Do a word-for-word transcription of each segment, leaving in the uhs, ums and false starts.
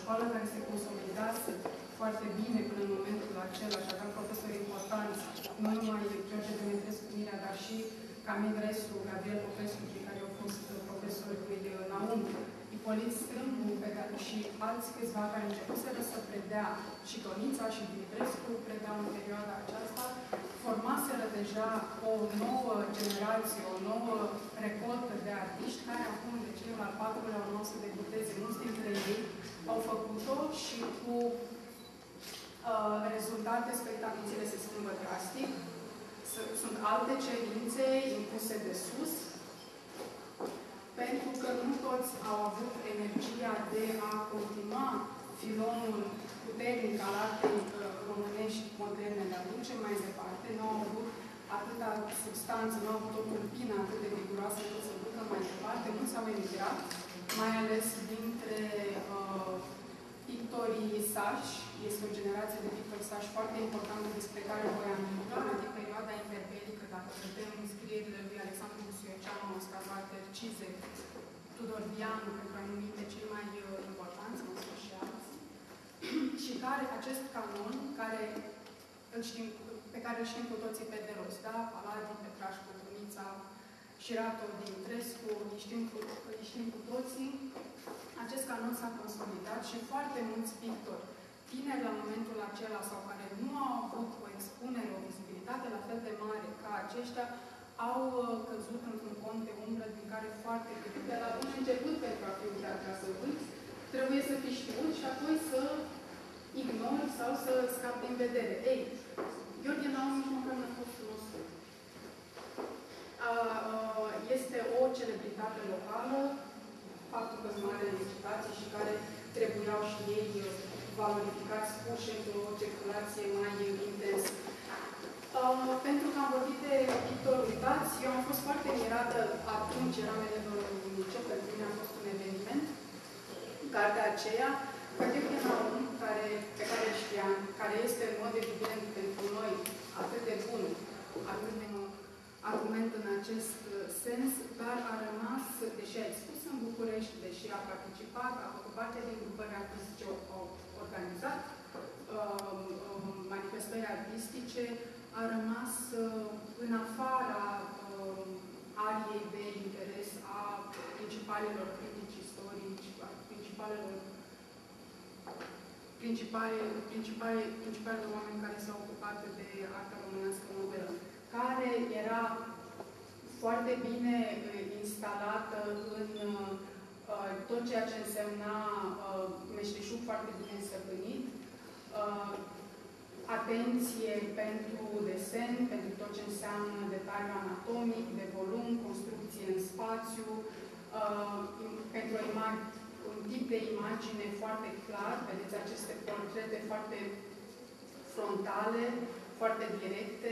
școală care se consolidase foarte bine până în momentul acela și avea profesori importanți, nu numai George Demetrescu Mirea, dar și Camil Rescu, Gabriel Popescu, cei care au fost profesori lui Naum, Ipolit Strâmbu și alți câțiva care începuseră să predea, și Tonița și Dimitrescu predeau în perioada aceasta, formaseră deja o nouă generație, o nouă recoltă de artiști care acum, de cel al patrulea ori nostru de boteze, mulți dintre ei au făcut-o și cu uh, rezultate spectacuțele se schimbă drastic. Sunt alte cerințe impuse de sus, pentru că nu toți au avut energia de a continua filonul puternic al artei românești moderne, de a duce mai departe. Nu au avut atâta substanță, nu au avut o tulpină atât de viguroasă încât să ducă mai departe. Mulți s-au emigrat, mai ales dintre uh, pictorii sași. Este o generație de pictori sași foarte importantă despre care voi aminti, adică perioada interbelică, dacă vedem scrierile lui Alexandru Busuioceanu, Oscar Walter Cize, Tudor Vianu, pentru a numi pe cei mai uh, importanți, mă spun și alții, și care acest canon, care îl știm, pe care îl știm cu toții pe de rost, da? Paladin, Petrașcu, Tunița, Șirato, Dimitrescu, îi știm, cu, îi știm cu toții, acest canon s-a consolidat și foarte mulți pictori tineri la momentul acela sau care nu au avut o expunere, o vizibilitate la fel de mare ca aceștia, au căzut într-un cont de umbră din care foarte greu. De la bun început, pentru a fi uitat ca să uiți, trebuie să fii știut și apoi să ignori sau să scapi din vedere. Ei, Gheorghe Naum nici măcar nu a fost cunoscut. Este o celebritate locală, faptul că sunt mare licitații și care trebuiau și ei valorificați puși într-o circulație mai intensă. Uh, pentru că am vorbit de pictori uitați, eu am fost foarte mirată atunci, eram elevă în liceu, pentru mine a fost un eveniment, cartea aceea, Gheorghe Naum, care, pe care îl știam, care este în mod evident pentru noi atât de bun, atât de argument în acest sens, dar a rămas, deși a expus în București, deși a participat, a făcut parte din grupări artistice, au organizat uh, manifestări artistice, a rămas uh, în afara uh, ariei de interes a principalelor critici istorici, a principalelor principale, principale, principalele oameni care s-au ocupat de arta românească modernă, care era foarte bine instalată în uh, tot ceea ce însemna uh, meșteșug foarte bine însăpânit, uh, atenție pentru desen, pentru tot ce înseamnă detaliu anatomic, de volum, construcție în spațiu, uh, pentru o un tip de imagine foarte clar. Vedeți aceste portrete foarte frontale, foarte directe.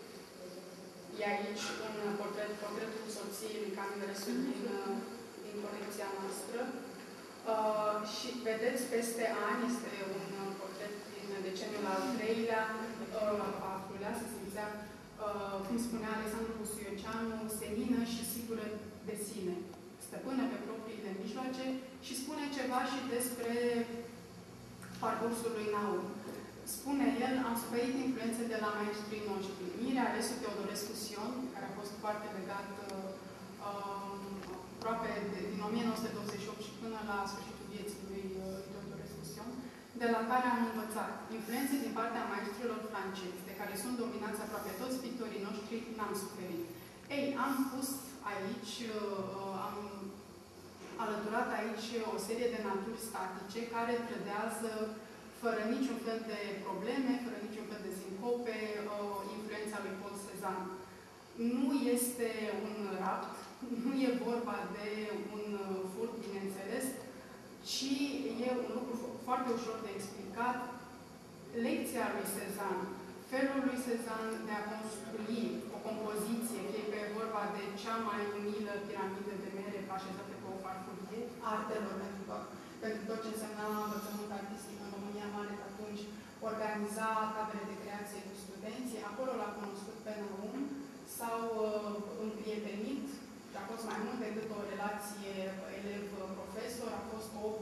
E aici un portret, portretul soției lui Camil Rescu din, din colecția noastră. Uh, și vedeți, peste ani, este un portret din deceniul al treilea, uh, patrulea, să se zicea, uh, cum spunea Alexandru Busuioceanu, senină și sigură de sine. Stăpână pe propriile mijloace și spune ceva și despre parcursul lui Naum. Spune el, am suferit influențe de la maestrii noștri. Mirea Resu Teodorescu Sion, care a fost foarte legat uh, aproape de, din o mie nouă sute douăzeci și opt și până la sfârșitul vieții lui uh, Teodorescu Sion, de la care am învățat. Influențe din partea maestrilor francezi, de care sunt dominați aproape toți pictorii noștri, n-am suferit. Ei, am pus aici, uh, am alăturat aici o serie de naturi statice care trădează fără niciun fel de probleme, fără niciun fel de sincope, uh, influența lui Paul Cézanne. Nu este un rapt, nu e vorba de un furt, bineînțeles, ci e un lucru foarte ușor de explicat. Lecția lui Cézanne, felul lui Cézanne de a construi o compoziție, fie că e vorba de cea mai umilă piramidă de mere așezată pe o farfurie, artelor, pentru că pentru tot ce însemna învățământ artistic în România Mare, că atunci organiza tabere de creație cu studenții. Acolo l-a cunoscut pe Naum, s-au uh, împrietenit și a fost mai mult decât o relație elev-profesor, a fost o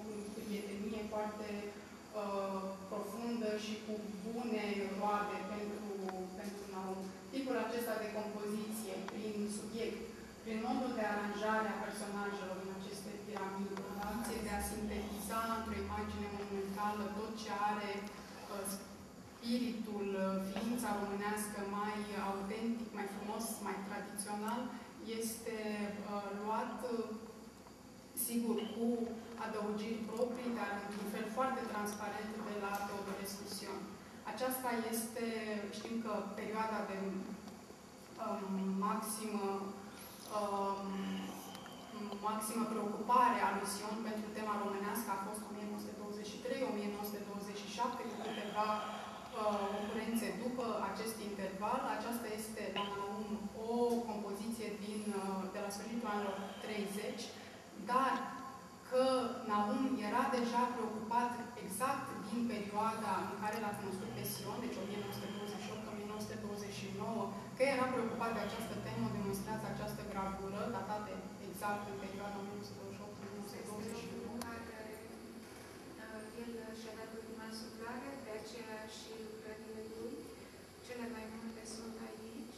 prietenie foarte uh, profundă și cu bune roade pentru, pentru Naum. Tipul acesta de compoziție, prin subiect, prin modul de aranjare a personajelor în aceste piramide, da? De a sintetiza într-o imagine monumentală tot ce are uh, spiritul, ființa românească mai autentic, mai frumos, mai tradițional, este uh, luat, uh, sigur, cu adăugiri proprii, dar într-un fel foarte transparent de la Teodorescu Sion. Aceasta este, știm că perioada de um, maximă, um, maximă preocupare a lui Sion pentru tema românească a fost o mie nouă sute douăzeci și trei - o mie nouă sute douăzeci și șapte, cu câteva uh, ocurențe după acest interval. Aceasta este, la Naum, o compoziție din, uh, de la sfârșitul anilor treizeci, dar că Naum era deja preocupat exact din perioada în care l-a cunoscut pe Sion, deci o mie nouă sute douăzeci și opt - o mie nouă sute douăzeci și nouă, că era preocupat de această temă, demonstrează această gravură, datată exact în perioada o mie nouă sute douăzeci și opt - o mie nouă sute douăzeci și nouă. El și-a dat ultima suflare, de aceea și lucrările lui, cele mai multe sunt aici.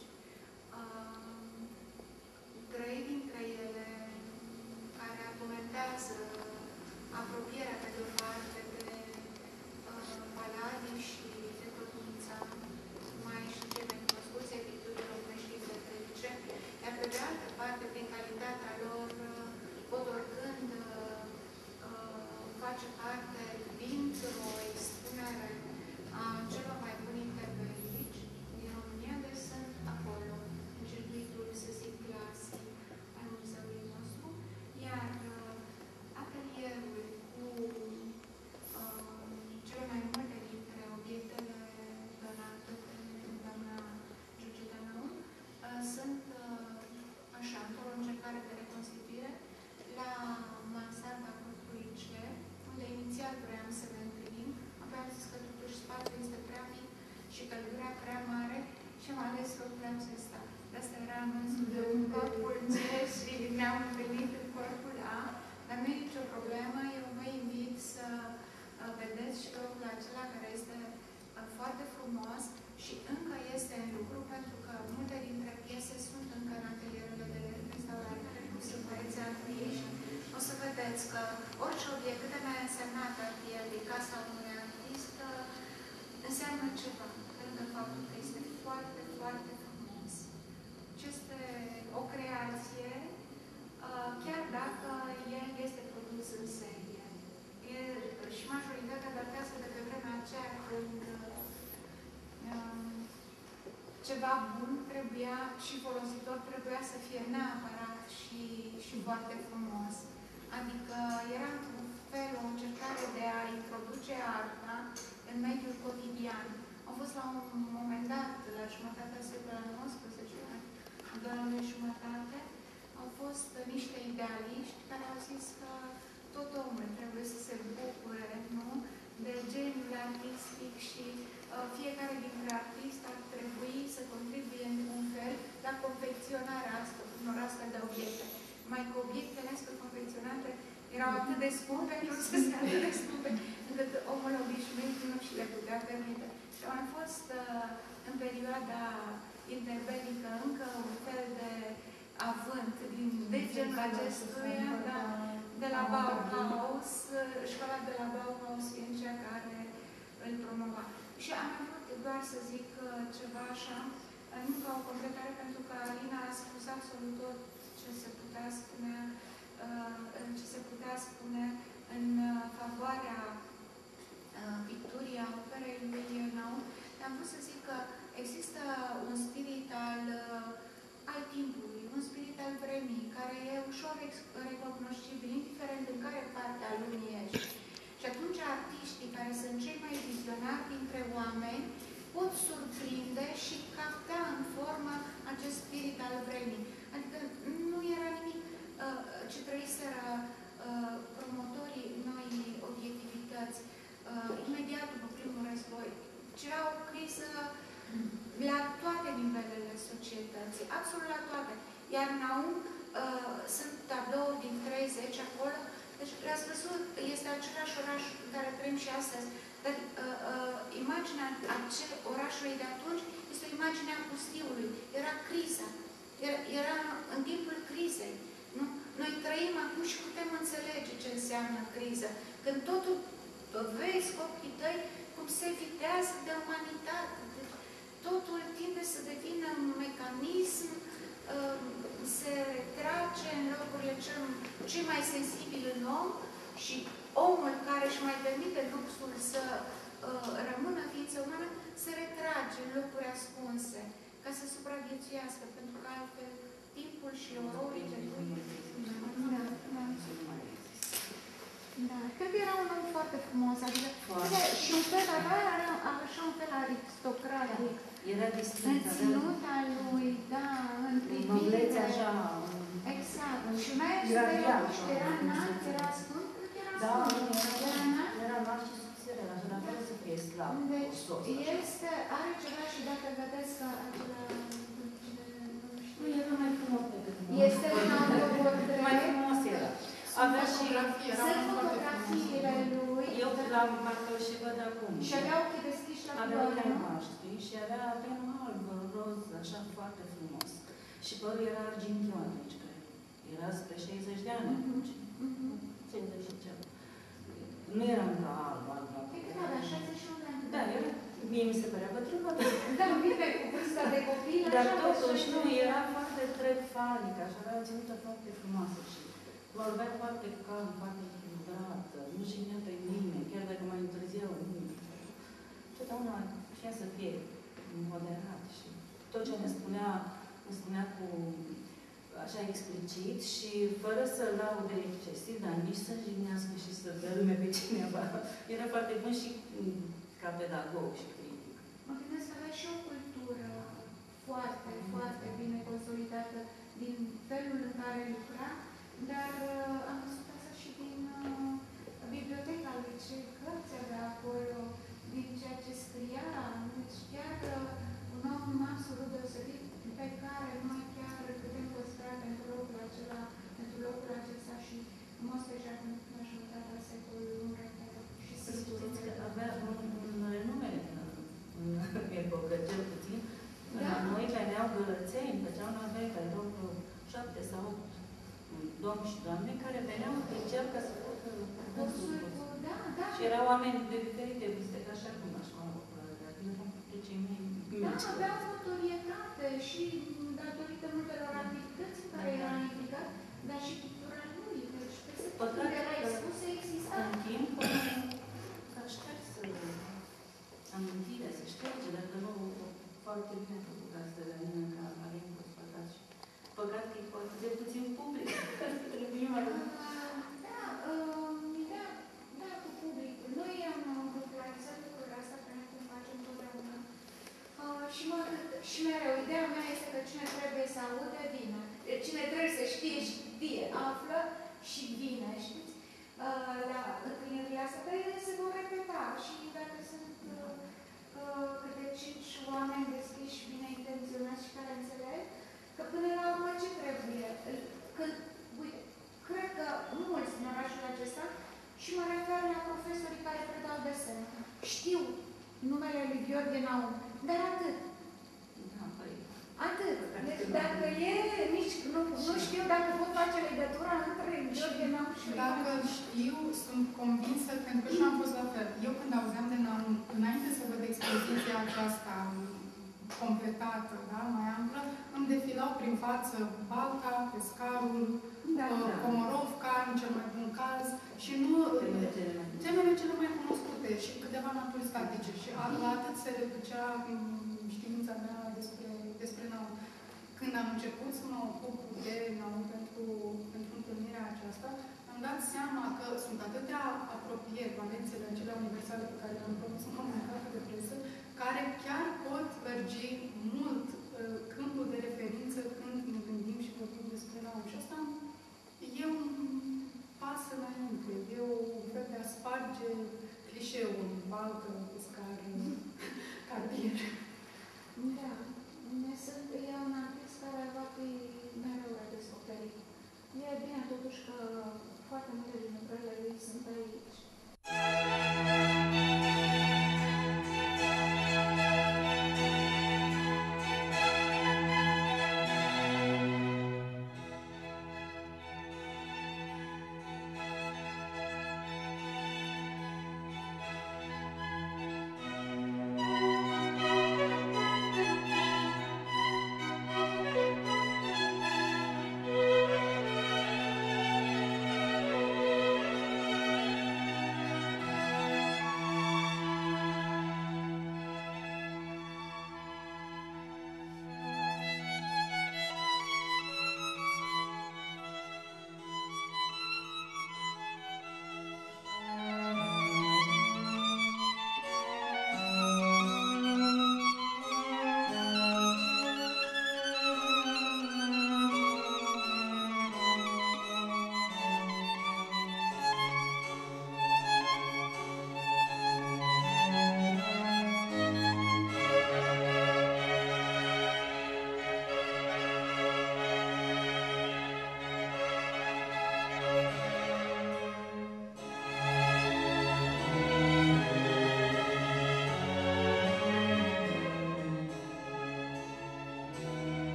Trei dintre ele care argumentează apropierea pe de-o parte de Paladii și de Totnița, mai și cei mai cunoscuți ai picturii românești ezoterice, iar pe de altă parte, prin calitatea lor, pot oricând face parte dintr-o expunere a celor mai buni interveniți din România, deci sunt acolo, în circuitul, să zic, clasic al muzeului nostru, iar atelierul cu uh, cele mai multe dintre obiectele donate de doamna Giugiuta Naum uh, sunt uh, așa, într-o încercare de reconstituire la mansarda grupului C, unde inițial vreau să ne întâlnim, apoi am zis că totuși spațiul este prea mic și căldura prea mare și am ales locul acesta. De asta era anunțul de un corpul C și ne-am întâlnit în corpul A, dar nu e nicio problemă, eu vă invit să vedeți și locul acela care este foarte frumos și încă este în lucru, pentru că multe dintre piese sunt încă în atelierele de restaurare, sunt artiști. O să vedeți că orice obiect, cât de mai însemnat ar fi el din casa unui artist, înseamnă ceva, pentru faptul că este foarte, foarte frumos. Este o creație, chiar dacă el este produs în serie. El, și majoritatea datează de pe vremea aceea când ceva bun trebuia și folositor trebuia să fie neapărat și, și foarte frumos. Adică era într-un fel o încercare de a introduce arta în mediul cotidian. Am fost la un moment dat, la jumătatea secolului al nouăsprezecelea, doi ani jumătate, au fost niște idealiști care au zis că tot omul trebuie să se bucure, nu? De geniul artistic și uh, fiecare dintre artiști ar trebui să contribuie într-un fel la confecționarea asta, unor astfel de obiecte. Mai că obiectele astea confecționate erau atât de scumpe, nu să se atât de scumpe, încât omul obișnuit nu și le putea permite. Și au fost uh, în perioada interbelică încă un fel de avânt din de genul acestuia, da, de la Bauhaus, școala de la Bauhaus e cea care îl promova. Și am avut doar să zic ceva așa, nu ca o completare, pentru că Alina a spus absolut tot ce se putea spune, ce se putea spune în favoarea picturii a operei lui Naum. Am vrut să zic că există un spirit al, al timpului, un spirit al vremii, care e ușor recunoscibil, indiferent în care parte a lumii ești. Și atunci artiștii, care sunt cei mai vizionari dintre oameni, pot surprinde și capta în formă acest spirit al vremii. Adică nu era nimic uh, ce trăiseră uh, promotorii noii obiectivități uh, imediat după primul război. Era o criză la toate nivelele societății, absolut la toate. Iar Naum uh, sunt tablouri din treizeci acolo, Deci, l-ați văzut, este același oraș în care trăim și astăzi, dar uh, uh, imaginea acel orașului de atunci este o imagine a pustiului. Era criza. Era, era în timpul crizei. Nu? Noi trăim acum și putem înțelege ce înseamnă criză. Când totul vezi cu ochii tăi cum se videază de umanitate. Deci, totul tinde să devină un mecanism, uh, se retrage în locurile cel, cel mai sensibil în om și omul care își mai permite luxul să uh, rămână ființă umană, se retrage în locuri ascunse ca să supraviețuiască, pentru că altfel timpul și ororile lui... Da, da. Da, cred că era un om foarte frumos, adică foarte. Și un fel avea așa un fel aristocratic. Era distinct. În ținuta lui, da, în privire. Noblețe așa. Exact. Și mai ales că era înalt, era scund, era Da, era înalt. era înalt și subțire, așa, dar trebuie să fie slav. Deci, este, are ceva și dacă vedeți că acela... Nu, era mai frumos decât mine. Este un autoportret. Mai frumos era. Avea și... Sunt fotografiile lui. Eu l-am parcă și văd acum. Și avea ochii deschiși la Avea culoare, ochii nu? maștri și avea penul alb, roz, așa foarte frumos. Și părul era argintiu atunci, cred. Era spre șaizeci de ani atunci. cincizeci și ceva. Nu era încă alb, alb, alb. Pe cât avea? șaizeci și unu de ani? Da, era... Mie mi se părea bătrână. Da, bine, cu vârsta de copil, Dar așa, totuși, nu, era foarte trepfanic, așa, avea o ținută foarte frumoasă și vorbea foarte calm, foarte echilibrată, nu jignea pe nimeni, chiar dacă mai întârziau, nu. Totdeauna știa să fie moderat și tot ce ne spunea, ne spunea cu așa explicit și fără să laude excesiv, dar nici să jignească și să dărâme pe cineva. Era foarte bun și ca pedagog și critic. Mă gândesc că avea și o cultură foarte, foarte bine consolidată din felul în care lucra, dar uh, am văzut asta și din uh, biblioteca lui, ce cărți avea acolo, din ceea ce scria. Deci chiar uh, un om absolut deosebit pe care noi chiar putem păstra pentru locul acela, pentru locul acesta și în mod special în majoritatea secolului unu și sigur. Avea un, un renume în, în epocă, cel puțin. Da. La noi veneau gălățeni, făceau navete, erau vreo șapte sau opt domni și doamne care veneau pe cer ca să facă cursul. Da, da. Și erau oameni de diferite vârste, ca și acum la școală populară, dar erau pe cei mai mici. Da, aveau notorietate și datorită multelor activități în care era implicat, dar și cultura lui. Deci, peste tot când era expus, exista. În timp, s-a șters amintirea, se șterge, dacă nu, foarte bine făcut ca să rămână ca Marin Păcat și păcat că e foarte de puțin public. Da, ideea, da, cu publicul. Noi am popularizat lucrurile astea pe noi cum facem totdeauna. Și, mă, și mereu, ideea mea este că cine trebuie să aude, vine. Cine trebuie să știe, știe, află și vine, știți? La întâlnirile astea, dar ele se vor repeta și dacă sunt câte cinci oameni deschiși și bine intenționați și care înțeleg, că până la urmă ce trebuie? Când, uite, cred că mulți din orașul acesta, și mă refer la profesorii care predau desen, știu numele lui Gheorghe Naum, dar atât. Da, păi. Atât. Deci dacă e, nici nu, nu știu dacă pot face legătura între Gheorghe Naum și... Dacă știu, sunt convinsă, pentru că și am fost la fel. Eu când auzeam de Naum, înainte să văd expoziția aceasta completată, da, mai amplă, îmi defilau prin față Balta, Pescarul, da, uh, da. Comorovca, în cel mai bun caz, și nu temele cele mai cunoscute și câteva naturi statice. Și la atât se reducea știința mea despre, despre Naum. Când am început să mă ocup de Naum pentru, pentru întâlnirea aceasta, am dat seama că sunt atâtea apropieri, valențele acelea universale pe care le-am propus în comunicată de presă, care chiar pot merge mult uh, câmpul de referință când ne gândim și vorbim despre Naum. Și asta e un pas înainte, e o fel de a sparge clișeul, baltă, pescar, cartier. Da. Sunt, e un artist care va fi mereu la descoperit. E bine totuși că foarte multe din lucrările lui sunt pe